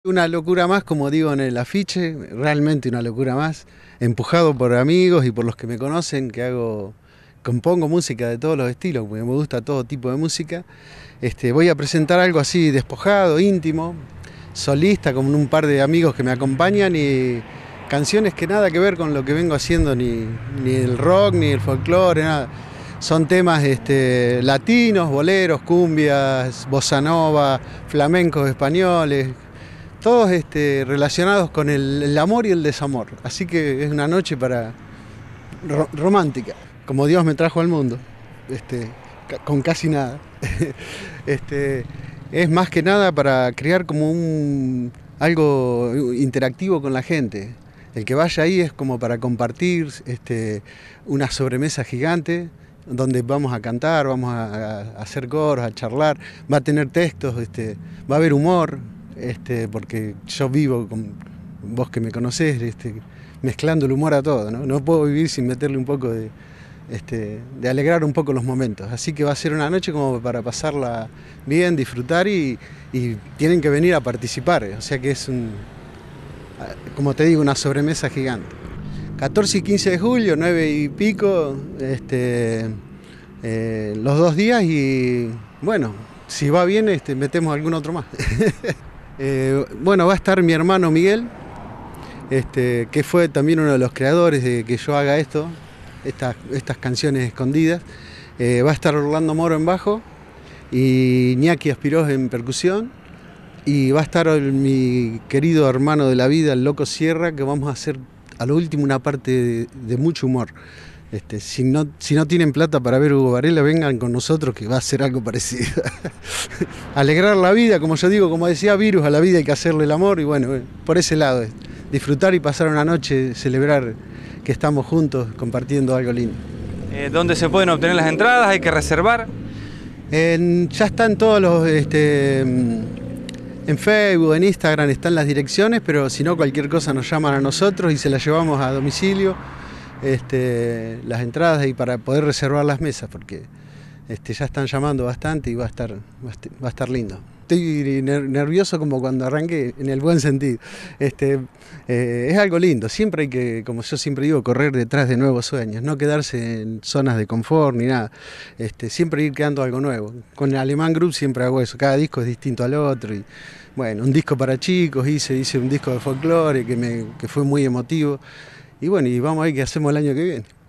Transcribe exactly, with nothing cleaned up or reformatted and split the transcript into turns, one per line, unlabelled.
Una locura más, como digo en el afiche, realmente una locura más, empujado por amigos y por los que me conocen, que hago, compongo música de todos los estilos, porque me gusta todo tipo de música. Este, voy a presentar algo así despojado, íntimo, solista, con un par de amigos que me acompañan y canciones que nada que ver con lo que vengo haciendo, ni, ni el rock, ni el folclore, nada. Son temas este, latinos, boleros, cumbias, bossa nova, flamencos españoles, todos este, relacionados con el, el amor y el desamor. Así que es una noche para ro romántica, como Dios me trajo al mundo, este, con casi nada. este, es más que nada para crear como un, algo interactivo con la gente. El que vaya ahí es como para compartir este, una sobremesa gigante, donde vamos a cantar, vamos a, a hacer coros, a charlar, va a tener textos, este, va a haber humor. Este, porque yo vivo, con vos que me conocés, este, mezclando el humor a todo, ¿no? No puedo vivir sin meterle un poco de, este, de alegrar un poco los momentos. Así que va a ser una noche como para pasarla bien, disfrutar y, y tienen que venir a participar. O sea que es, un, como te digo, una sobremesa gigante. catorce y quince de julio, nueve y pico, este, eh, los dos días y bueno, si va bien, este, metemos algún otro más. Eh, bueno, va a estar mi hermano Miguel, este, que fue también uno de los creadores de que yo haga esto, estas, estas canciones escondidas. Eh, va a estar Orlando Moro en bajo y Iñaki Aspirós en percusión. Y va a estar el, mi querido hermano de la vida, el Loco Sierra, que vamos a hacer a lo último una parte de, de mucho humor. Este, si, no, si no tienen plata para ver Hugo Varela, vengan con nosotros que va a ser algo parecido. Alegrar la vida, como yo digo, como decía Virus, a la vida hay que hacerle el amor y bueno, por ese lado, disfrutar y pasar una noche, celebrar que estamos juntos compartiendo algo lindo.
Eh, ¿Dónde se pueden obtener las entradas? ¿Hay que reservar?
En, ya están todos los... Este, en Facebook, en Instagram están las direcciones, pero si no, cualquier cosa nos llaman a nosotros y se las llevamos a domicilio. Este, las entradas y para poder reservar las mesas, porque este, ya están llamando bastante y va a estar, va a estar lindo. Estoy nervioso como cuando arranqué, en el buen sentido. Este, eh, es algo lindo, siempre hay que, como yo siempre digo, correr detrás de nuevos sueños, no quedarse en zonas de confort ni nada, este, siempre ir creando algo nuevo. Con el Alemán Group siempre hago eso, cada disco es distinto al otro. Y, bueno, un disco para chicos, hice, hice un disco de folclore que, me, que fue muy emotivo. Y bueno, y vamos a ver qué hacemos el año que viene.